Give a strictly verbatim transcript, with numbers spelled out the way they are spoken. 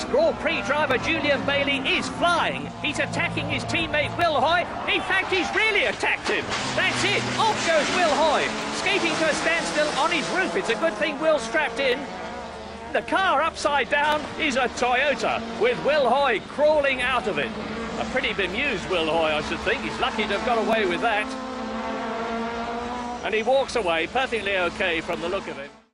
Grand Prix driver Julian Bailey is flying. He's attacking his teammate Will Hoy. In fact, he's really attacked him. That's it. Off goes Will Hoy, skating to a standstill on his roof. It's a good thing Will's strapped in. The car upside down is a Toyota with Will Hoy crawling out of it. A pretty bemused Will Hoy, I should think. He's lucky to have got away with that. And he walks away perfectly okay from the look of it.